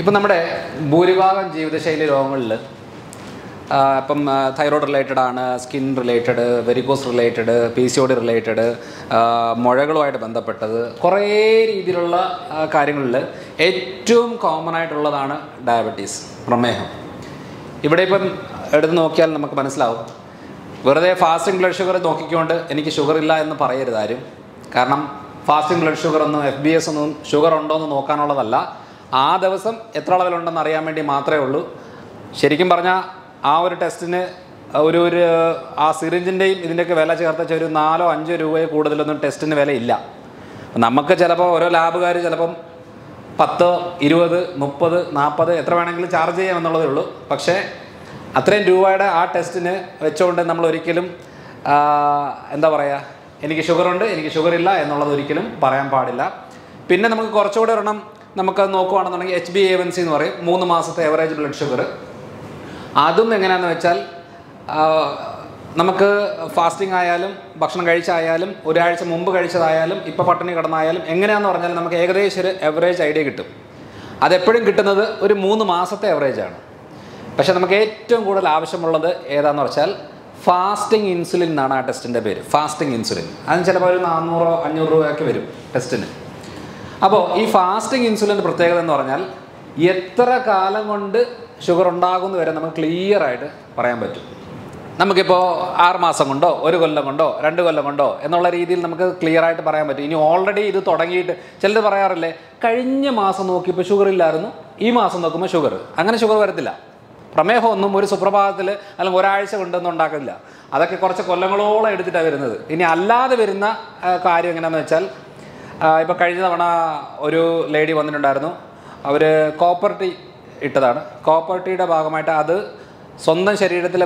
ഇപ്പം നമ്മുടെ ഭൂരിഭാഗം ജീവിതശൈലി രോഗങ്ങളിൽ ഇപ്പം തൈറോയ്ഡ് റിലേറ്റഡ് ആണ്, skin related, varicose related, PCOD related, മുഴകളുമായിട്ട് ബന്ധപ്പെട്ടത് കുറേ രീതിയിലുള്ള കാര്യങ്ങളിൽ ഏറ്റവും കോമൺ ആയിട്ടുള്ളതാണ് ഡയബറ്റീസ്, പ്രമേഹം. ഇവിടെ ഇപ്പം എടുത്ത് നോക്കിയാൽ നമുക്ക് മനസ്സിലാവും. വെറുതെ ഫാസ്റ്റിംഗ് ബ്ലഡ് ഷുഗർ നോക്കിക്കൊണ്ട് എനിക്ക് ഷുഗർ ഇല്ല എന്ന് പറയരുത് ആരും. കാരണം ഫാസ്റ്റിംഗ് ബ്ലഡ് ഷുഗർ ഒന്നും FBS ഒന്നും ഷുഗർ ഉണ്ടോ എന്ന് നോക്കാനുള്ളതല്ല. ആ ദിവസം എത്ര അളവിലുണ്ടെന്ന് അറിയാൻ വേണ്ടി മാത്രമേ ഉള്ളൂ. ശരിക്കും പറഞ്ഞാൽ ആ ഒരു ടെസ്റ്റിന് ഒരു ആ സിറിഞ്ചിൻ്റെയും ഇതിൻ്റെയൊക്കെ വില ചേർത്ത് ഒരു 4-5 രൂപയോ കൂടുതലൊന്നും ടെസ്റ്റിന് വിലയില്ല. നമുക്ക് ചിലപ്പോൾ ഓരോ ലാബുകാർ ചിലപ്പം 10, 20, 30, 40 എത്ര വേണമെങ്കിലും ചാർജ് ചെയ്യാമെന്നുള്ളതേ ഉള്ളൂ. പക്ഷേ അത്രയും രൂപയുടെ ആ ടെസ്റ്റിന് വെച്ചുകൊണ്ട് നമ്മൾ ഒരിക്കലും എന്താ പറയുക, എനിക്ക് ഷുഗറുണ്ട്, എനിക്ക് ഷുഗറില്ല എന്നുള്ളത് ഒരിക്കലും പറയാൻ പാടില്ല. പിന്നെ നമുക്ക് കുറച്ചുകൂടെ ഒരെണ്ണം നമുക്ക് നോക്കുകയാണെന്നുണ്ടെങ്കിൽ HbA1c എന്ന് പറയും, 3 മാസത്തെ എവറേജ് ബ്ലഡ് ഷുഗർ. അതും എങ്ങനെയാണെന്ന് വെച്ചാൽ നമുക്ക് ഫാസ്റ്റിംഗ് ആയാലും ഭക്ഷണം കഴിച്ചായാലും ഒരാഴ്ച മുമ്പ് കഴിച്ചതായാലും ഇപ്പോൾ പട്ടിണി കിടന്നായാലും എങ്ങനെയാണെന്ന് പറഞ്ഞാൽ നമുക്ക് ഏകദേശം ഒരു എവറേജ് ഐഡിയ കിട്ടും. അതെപ്പോഴും കിട്ടുന്നത് ഒരു 3 മാസത്തെ എവറേജാണ്. പക്ഷേ നമുക്ക് ഏറ്റവും കൂടുതൽ ആവശ്യമുള്ളത് ഏതാണെന്ന് വെച്ചാൽ ഫാസ്റ്റിംഗ് ഇൻസുലിൻ എന്നാണ് ആ ടെസ്റ്റിൻ്റെ പേര്, ഫാസ്റ്റിംഗ് ഇൻസുലിൻ. അതിന് ചിലപ്പോൾ ഒരു 400-500 രൂപയൊക്കെ വരും ടെസ്റ്റിന്. അപ്പോൾ ഈ ഫാസ്റ്റിംഗ് ഇൻസുലിൻ്റെ പ്രത്യേകത എന്ന് പറഞ്ഞാൽ എത്ര കാലം കൊണ്ട് ഷുഗർ ഉണ്ടാകുമെന്ന് വരെ നമുക്ക് ക്ലിയർ ആയിട്ട് പറയാൻ പറ്റും. നമുക്കിപ്പോൾ 6 മാസം കൊണ്ടോ 1 കൊല്ലം കൊണ്ടോ 2 കൊല്ലം കൊണ്ടോ എന്നുള്ള രീതിയിൽ നമുക്ക് ക്ലിയർ ആയിട്ട് പറയാൻ പറ്റും. ഇനി ഓൾറെഡി ഇത് തുടങ്ങിയിട്ട് ചിലർ പറയാറില്ലേ, കഴിഞ്ഞ മാസം നോക്കിയപ്പോൾ ഷുഗർ ഇല്ലായിരുന്നു, ഈ മാസം നോക്കുമ്പോൾ ഷുഗർ. അങ്ങനെ ഷുഗർ വരത്തില്ല. പ്രമേഹമൊന്നും ഒരു സുപ്രഭാതത്തിൽ അല്ലെങ്കിൽ ഒരാഴ്ച കൊണ്ടൊന്നും ഉണ്ടാക്കില്ല. അതൊക്കെ കുറച്ച് കൊല്ലങ്ങളോളം എടുത്തിട്ടാണ് വരുന്നത്. ഇനി അല്ലാതെ വരുന്ന കാര്യം എങ്ങനെയാണെന്ന് വെച്ചാൽ, ഇപ്പോൾ കഴിഞ്ഞ തവണ ഒരു ലേഡി വന്നിട്ടുണ്ടായിരുന്നു. അവർ കോപ്പർ ടീ ഇട്ടതാണ്. കോപ്പർ ടീയുടെ ഭാഗമായിട്ട് അത് സ്വന്തം ശരീരത്തിൽ,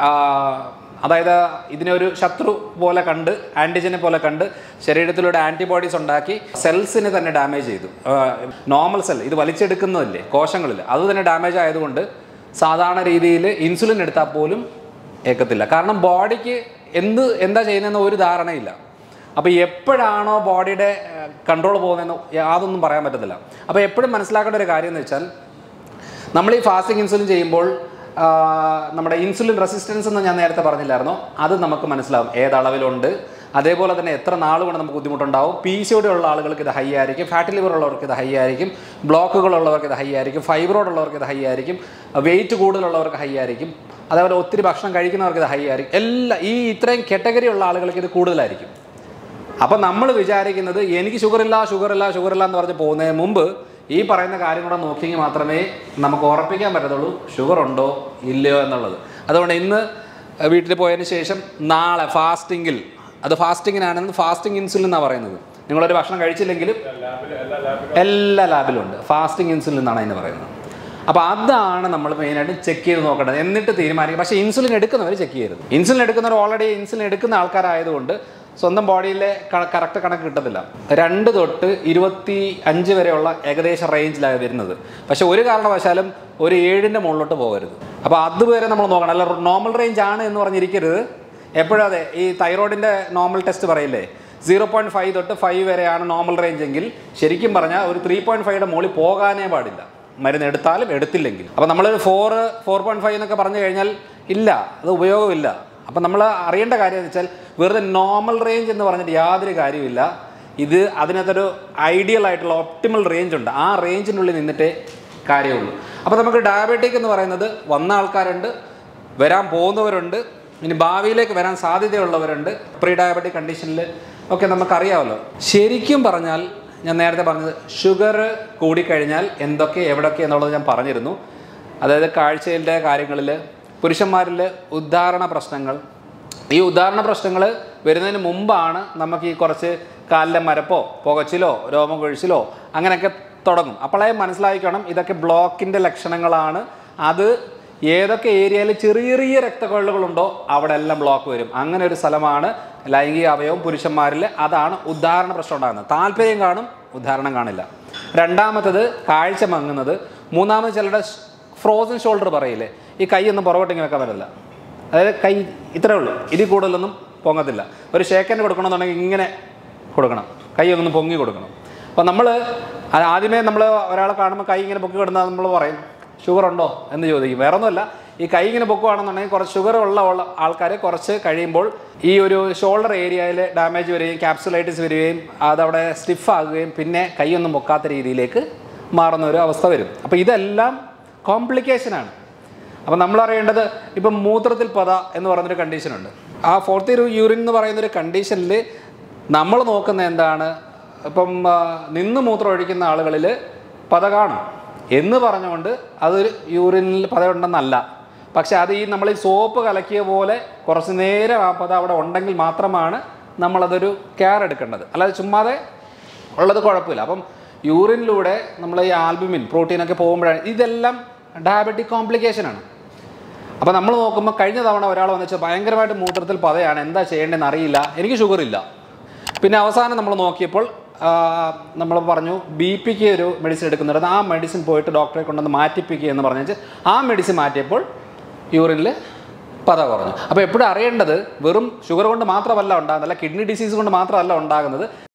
അതായത് ഇതിനെ ഒരു ശത്രു പോലെ കണ്ട്, ആൻറ്റിജനെ പോലെ കണ്ട് ശരീരത്തിലൂടെ ആൻറ്റിബോഡീസ് ഉണ്ടാക്കി സെൽസിനെ തന്നെ ഡാമേജ് ചെയ്തു. നോർമൽ സെൽ ഇത് വലിച്ചെടുക്കുന്നതല്ലേ കോശങ്ങളിൽ, അത് തന്നെ ഡാമേജ് ആയതുകൊണ്ട് സാധാരണ രീതിയിൽ ഇൻസുലിൻ എടുത്താൽ പോലും ഏക്കത്തില്ല. കാരണം ബോഡിക്ക് എന്താ ചെയ്യുന്നതെന്ന് ഒരു ധാരണയില്ല. അപ്പോൾ എപ്പോഴാണോ ബോഡിയുടെ കൺട്രോൾ പോകുന്നതെന്ന് യാതൊന്നും പറയാൻ പറ്റത്തില്ല. അപ്പോൾ എപ്പോഴും മനസ്സിലാക്കേണ്ട ഒരു കാര്യം എന്ന് വെച്ചാൽ, നമ്മൾ ഈ ഫാസ്റ്റിംഗ് ഇൻസുലിൻ ചെയ്യുമ്പോൾ നമ്മുടെ ഇൻസുലിൻ റെസിസ്റ്റൻസ് എന്ന് ഞാൻ നേരത്തെ പറഞ്ഞില്ലായിരുന്നോ, അത് നമുക്ക് മനസ്സിലാവും ഏതളവിലുണ്ട്. അതേപോലെ തന്നെ എത്ര നാൾ കൊണ്ട് നമുക്ക് ബുദ്ധിമുട്ടുണ്ടാവും. PCOD ഉള്ള ആളുകൾക്ക് ഇത് ഹൈ ആയിരിക്കും, ഫാറ്റി ലിവർ ഉള്ളവർക്ക് ഇത് ഹൈ ആയിരിക്കും, ബ്ലോക്കുകളുള്ളവർക്ക് ഇത് ഹൈ ആയിരിക്കും, ഫൈബ്രോയിഡ് ഉള്ളവർക്ക് ഇത് ഹൈ ആയിരിക്കും, വെയിറ്റ് കൂടുതലുള്ളവർക്ക് ഹൈ ആയിരിക്കും, അതേപോലെ ഒത്തിരി ഭക്ഷണം കഴിക്കുന്നവർക്ക് ഇത് ഹൈ ആയിരിക്കും. ഈ ഇത്രയും കാറ്റഗറി ഉള്ള ആളുകൾക്ക് ഇത് കൂടുതലായിരിക്കും. അപ്പം നമ്മൾ വിചാരിക്കുന്നത് എനിക്ക് ഷുഗറില്ല എന്ന് പറഞ്ഞ് പോകുന്നതിന് മുമ്പ് ഈ പറയുന്ന കാര്യം കൂടെ നോക്കിയെങ്കിൽ മാത്രമേ നമുക്ക് ഉറപ്പിക്കാൻ പറ്റത്തുള്ളൂ ഷുഗർ ഉണ്ടോ ഇല്ലയോ എന്നുള്ളത്. അതുകൊണ്ട് ഇന്ന് വീട്ടിൽ പോയതിന് ശേഷം നാളെ ഫാസ്റ്റിങ്ങിൽ, അത് ഫാസ്റ്റിങ്ങിനാണെന്ന് ഫാസ്റ്റിംഗ് ഇൻസുലിൻ എന്നാണ് പറയുന്നത്. നിങ്ങളൊരു ഭക്ഷണം കഴിച്ചില്ലെങ്കിലും എല്ലാ ലാബിലും ഉണ്ട്, ഫാസ്റ്റിംഗ് ഇൻസുലിൻ എന്നാണ് അതിന് പറയുന്നത്. അപ്പോൾ അതാണ് നമ്മൾ മെയിനായിട്ട് ചെക്ക് ചെയ്ത് നോക്കേണ്ടത്, എന്നിട്ട് തീരുമാനിക്കും. പക്ഷേ ഇൻസുലിൻ എടുക്കുന്നവർ ചെക്ക് ചെയ്യരുത്. ഇൻസുലിൻ എടുക്കുന്നവർ ഓൾറെഡി ഇൻസുലിൻ എടുക്കുന്ന ആൾക്കാരായതുകൊണ്ട് സ്വന്തം ബോഡിയിലെ കറക്റ്റ് കണക്ക് കിട്ടത്തില്ല. 2 തൊട്ട് 25 വരെയുള്ള ഏകദേശം റേഞ്ചിലാണ് വരുന്നത്. പക്ഷേ ഒരു കാരണവശാലും ഒരു 7ൻ്റെ മുകളിലോട്ട് പോകരുത്. അപ്പോൾ അതുവരെ നമ്മൾ നോക്കണം. അല്ല നോർമൽ റേഞ്ച് ആണ് എന്ന് പറഞ്ഞിരിക്കരുത്. എപ്പോഴും അതെ, ഈ തൈറോയിഡിൻ്റെ നോർമൽ ടെസ്റ്റ് പറയില്ലേ, 0.5 തൊട്ട് 5 വരെയാണ് നോർമൽ റേഞ്ച് എങ്കിൽ ശരിക്കും പറഞ്ഞാൽ ഒരു 3.5യുടെ മുകളിൽ പോകാനേ പാടില്ല, മരുന്ന് എടുത്താലും എടുത്തില്ലെങ്കിൽ. അപ്പോൾ നമ്മൾ 4.5 എന്നൊക്കെ പറഞ്ഞു കഴിഞ്ഞാൽ ഇല്ല, അത് ഉപയോഗമില്ല. അപ്പം നമ്മൾ അറിയേണ്ട കാര്യം എന്ന് വെച്ചാൽ, വെറുതെ നോർമൽ റേഞ്ച് എന്ന് പറഞ്ഞിട്ട് യാതൊരു കാര്യമില്ല. ഇത് അതിനകത്തൊരു ഐഡിയൽ ആയിട്ടുള്ള ഒപ്റ്റിമൽ റേഞ്ച് ഉണ്ട്. ആ റേഞ്ചിനുള്ളിൽ നിന്നിട്ടേ കാര്യമുള്ളൂ. അപ്പോൾ നമുക്ക് ഡയബറ്റിക് എന്ന് പറയുന്നത് വന്ന ആൾക്കാരുണ്ട്, വരാൻ പോകുന്നവരുണ്ട്, ഇനി ഭാവിയിലേക്ക് വരാൻ സാധ്യതയുള്ളവരുണ്ട്. പ്രീ ഡയബറ്റിക് കണ്ടീഷനിൽ ഒക്കെ നമുക്കറിയാമല്ലോ. ശരിക്കും പറഞ്ഞാൽ ഞാൻ നേരത്തെ പറഞ്ഞത്, ഷുഗർ കൂടിക്കഴിഞ്ഞാൽ എന്തൊക്കെ എവിടെയൊക്കെ എന്നുള്ളത് ഞാൻ പറഞ്ഞിരുന്നു. അതായത് കാഴ്ചയിലെ കാര്യങ്ങളിൽ, പുരുഷന്മാരിൽ ഉദ്ധാരണ പ്രശ്നങ്ങൾ. ഈ ഉദ്ധാരണ പ്രശ്നങ്ങൾ വരുന്നതിന് മുമ്പാണ് നമുക്ക് ഈ കുറച്ച് കാലിലെ മരപ്പോ പുകച്ചിലോ രോമം കൊഴിച്ചിലോ അങ്ങനെയൊക്കെ തുടങ്ങും. അപ്പോഴേ മനസ്സിലാക്കണം ഇതൊക്കെ ബ്ലോക്കിൻ്റെ ലക്ഷണങ്ങളാണ്. അത് ഏതൊക്കെ ഏരിയയിൽ ചെറിയ ചെറിയ രക്തക്കൊഴലുകളുണ്ടോ അവിടെ എല്ലാം ബ്ലോക്ക് വരും. അങ്ങനെ ഒരു സ്ഥലമാണ് ലൈംഗിക അവയവം പുരുഷന്മാരിൽ. അതാണ് ഉദ്ധാരണ പ്രശ്നം ഉണ്ടാകുന്നത്. താല്പര്യം കാണും, ഉദ്ധാരണം കാണില്ല. രണ്ടാമത്തത് കാഴ്ച മങ്ങുന്നത്. മൂന്നാമത് ചിലരുടെ ഫ്രോസൺ ഷോൾഡർ പറയില്ലേ, ഈ കൈ ഒന്നും പുറകോട്ടിങ്ങനെ വെക്കാൻ പറ്റില്ല. അതായത് കൈ ഇത്രേ ഉള്ളൂ, ഇതിൽ കൂടുതലൊന്നും പൊങ്ങത്തില്ല. ഒരു ഷേക്കൻഡ് കൊടുക്കണമെന്നുണ്ടെങ്കിൽ ഇങ്ങനെ കൊടുക്കണം, കൈ ഒന്ന് പൊങ്ങി കൊടുക്കണം. അപ്പോൾ നമ്മൾ ആദ്യമേ നമ്മൾ ഒരാളെ കാണുമ്പോൾ കൈ ഇങ്ങനെ പൊക്കി കിടന്നാൽ നമ്മൾ പറയും ഷുഗർ ഉണ്ടോ എന്ന് ചോദിക്കും. വേറെ ഒന്നുമല്ല, ഈ കൈ ഇങ്ങനെ പൊക്കുവാണെന്നുണ്ടെങ്കിൽ കുറച്ച് ഷുഗർ ഉള്ള ആൾക്കാർ കുറച്ച് കഴിയുമ്പോൾ ഈ ഒരു ഷോൾഡർ ഏരിയയിൽ ഡാമേജ് വരികയും ക്യാപ്സുലൈറ്റിസ് വരികയും അതവിടെ സ്റ്റിഫാകുകയും പിന്നെ കൈയൊന്നും പൊക്കാത്ത രീതിയിലേക്ക് മാറുന്ന ഒരു അവസ്ഥ വരും. അപ്പോൾ ഇതെല്ലാം കോംപ്ലിക്കേഷനാണ്. അപ്പം നമ്മളറിയേണ്ടത് ഇപ്പം മൂത്രത്തിൽ പത എന്ന് പറയുന്നൊരു കണ്ടീഷനുണ്ട്. ആ ഫോർത്ത് യൂറിൻ എന്ന് പറയുന്നൊരു കണ്ടീഷനിൽ നമ്മൾ നോക്കുന്ന എന്താണ്, ഇപ്പം നിന്ന് മൂത്രം ഒഴിക്കുന്ന ആളുകളിൽ പത കാണും എന്ന് പറഞ്ഞുകൊണ്ട് അതൊരു യൂറിനിൽ പതയുണ്ടെന്നല്ല. പക്ഷെ അത് നമ്മൾ ഈ സോപ്പ് കലക്കിയ പോലെ കുറച്ച് നേരം ആ പത അവിടെ ഉണ്ടെങ്കിൽ മാത്രമാണ് നമ്മളതൊരു കെയർ എടുക്കേണ്ടത്. അല്ലാതെ ചുമ്മാതെ ഉള്ളത് കുഴപ്പമില്ല. അപ്പം യൂറിനിലൂടെ നമ്മൾ ഈ ആൽബുമിൻ പ്രോട്ടീനൊക്കെ പോകുമ്പോഴാണ് ഇതെല്ലാം ഡയബറ്റിക് കോംപ്ലിക്കേഷനാണ്. അപ്പോൾ നമ്മൾ നോക്കുമ്പോൾ കഴിഞ്ഞ തവണ ഒരാൾ വന്നിട്ട് ഭയങ്കരമായിട്ട് മൂത്രത്തിൽ പതയാണ്, എന്താ ചെയ്യേണ്ടതെന്ന് അറിയില്ല, എനിക്ക് ഷുഗർ ഇല്ല. പിന്നെ അവസാനം നമ്മൾ നോക്കിയപ്പോൾ നമ്മൾ പറഞ്ഞു BP-ക്ക് ഒരു മെഡിസിൻ എടുക്കുന്നുണ്ട്, ആ മെഡിസിൻ പോയിട്ട് ഡോക്ടറെ കൊണ്ടുവന്ന് മാറ്റിപ്പിക്കുക എന്ന് പറഞ്ഞാൽ ആ മെഡിസിൻ മാറ്റിയപ്പോൾ യൂറിനിൽ പത കുറഞ്ഞു. അപ്പോൾ എപ്പോഴും അറിയേണ്ടത് വെറും ഷുഗർ കൊണ്ട് മാത്രമല്ല ഉണ്ടാകുന്നത്, കിഡ്നി ഡിസീസ് കൊണ്ട് മാത്രമല്ല ഉണ്ടാകുന്നത്,